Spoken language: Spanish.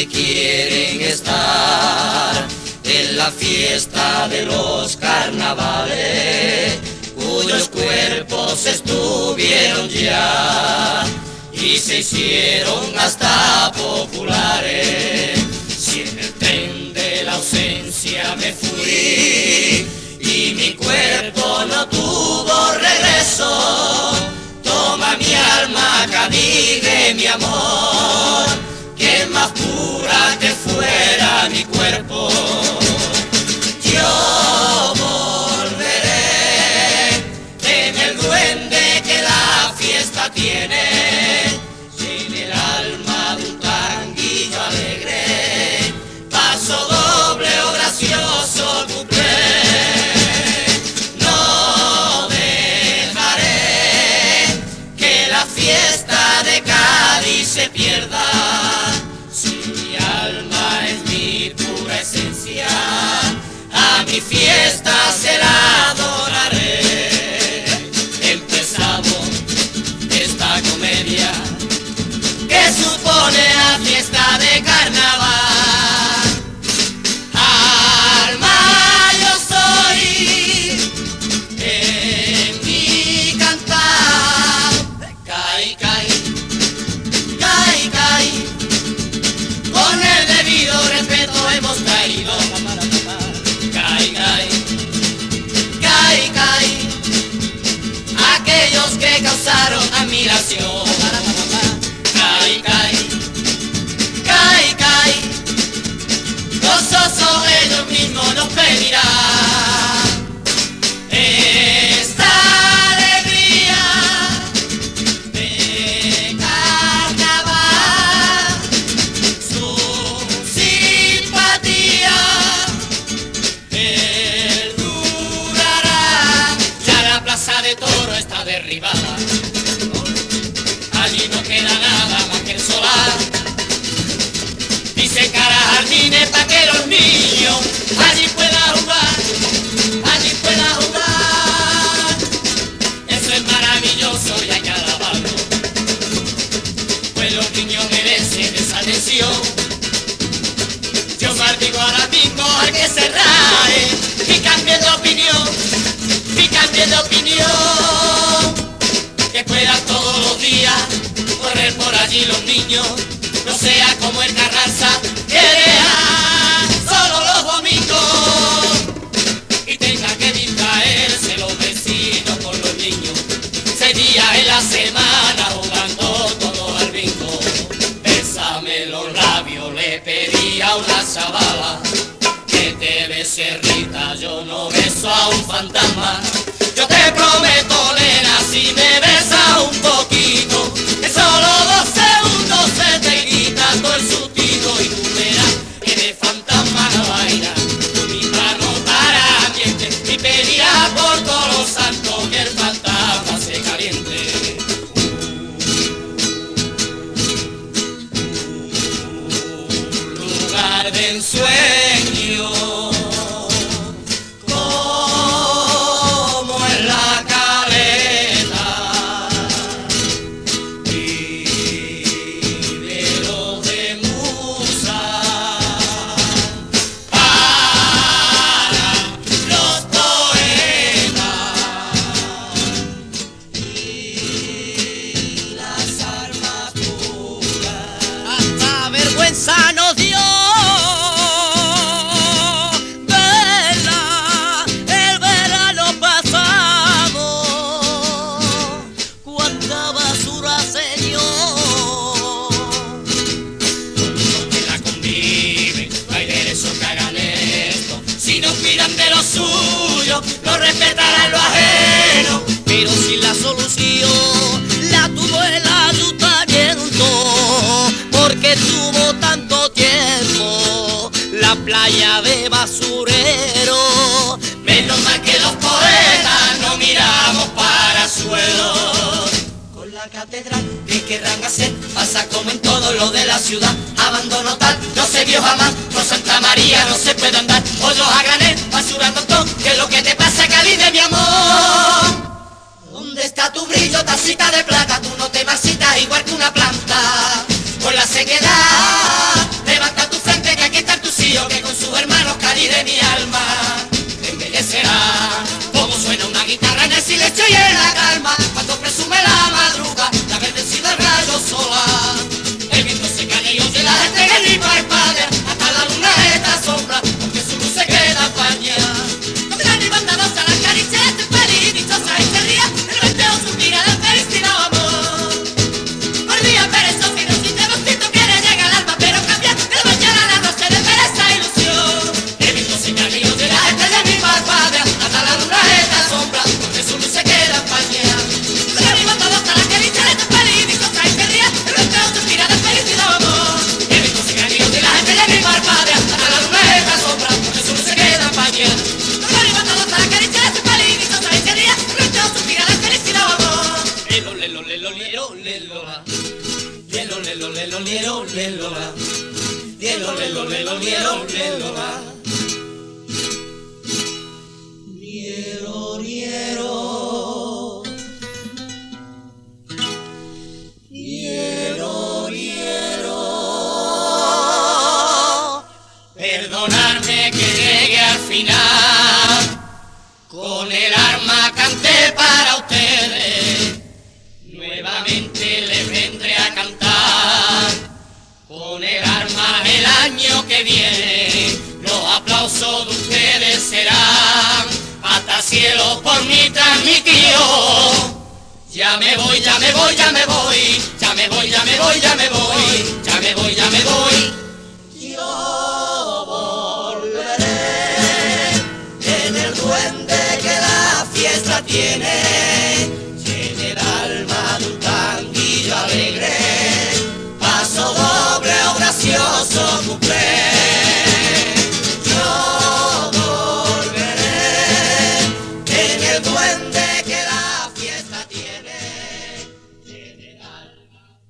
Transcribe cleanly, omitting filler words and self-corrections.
que quieren estar en la fiesta de los carnavales, cuyos cuerpos estuvieron ya y se hicieron hasta populares. Si en el tren de la ausencia me fui y mi cuerpo no tuvo regreso, toma mi alma, Cádiz de mi amor, que más pura que fuera mi cuerpo. Yo volveré en el duende que la fiesta tiene, sin el alma de un tanguillo alegre, paso doble o gracioso cuplé. No dejaré que la fiesta de Cádiz se pierda, si mi alma es mi pura esencia, a mi fiesta se la adoraré. Empezamos esta comedia que supone la fiesta de carnaval. Alma yo soy en mi cantar, cai, cai, cai, cai, con el debido respeto hemos caído. Cai, cai, cai, cai, aquellos que causaron admiración. Cai, cai, cai, cai, gozosos ellos mismos nos pedirán esta alegría de carnaval, su simpatía perdurará. Ya la plaza de Toro está derribada, allí no queda nada más que el solar. Dice cara jardines pa' que los niños allí puedan jugar, allí puedan jugar. Eso es maravilloso y hay que alabarlo, pues los niños merecen esa atención. Yo maldigo ahora mismo al que se rae y cambie de opinión, y cambie de opinión, que puedan todos los días correr por allí los niños, no sea como el Carranza, que deja solo los domingos y tenga que distraerse los vecinos con los niños, 6 días en la semana jugando todo al bingo. Bésame los labios, le pedí a una chavala que te bese, Rita, yo no beso a un fantasma. Yo te prometo, nena, si me besas un poquito, en solo 2 segundos se te quita todo el sustigo y tú verás que de fantasma no baila. Tú misma notarás ambiente y pedirás por todos los santos que el fantasma se caliente. Un lugar de ensueño como en la caleta, vivero de musa para los poetas y las armas puras. Hasta vergüenza nos dio verla el verano pasado. Cuánta basura, señor. Los que la conviven, no hay derecho que hagan esto. Si no cuidan de lo suyo, no respetarán lo ajeno. Pero si la solución la tuvo el ayuntamiento, porque tuvo tanto tiempo la playa de basurero. Menos mal que los poetas no miramos para el suelo. Con la catedral, ¿qué querrán hacer? Pasa como en todo lo de la ciudad. Abandono tal, no se vio jamás. Por Santa María no se puede andar. Hoyos a granel, basurando todo. ¿Qué es lo que te pasa, Cádiz de mi amor? ¿Dónde está tu brillo, tacita de plata? Tú no te marchitas igual que una planta. Con la sequedad, levanta y de mi alma embellecerá. Como suena una guitarra en el silencio y en la calma, cuando presume la madruga, la bendecida el rayo solar. El viento se cae y oye las estrellas y parpadea, hasta la luna esta sombra, porque su luz se queda pañada. Con mi bondadosa las caricias de feliz, dichosa y se ría, el venteo suspira de felicidad o amor. Por día perezoso y de gustito que le llega al alma, pero cambia de la mañana a la noche de pereza e ilusión. El viento se cae y oye las estrellas y parpadea, hasta la luna esta sombra, porque su luz se queda pañada. Con mi bondadosa las caricias de feliz, dichosa y se ría, el venteo suspira de felicidad o amor. El viento se cae y oye las estrellas y parpadea, hasta la luna esta sombra, porque su luz se queda pañada. Perdonadme que llegue al final, con el arma canté para ustedes, nuevamente les vendré a cantar. Con el arma el año que viene, los aplausos de ustedes serán hasta cielo por mí transmitido. Ya me voy, ya me voy, ya me voy, ya me voy, ya me voy, ya me voy, ya me voy, ya me voy. Yo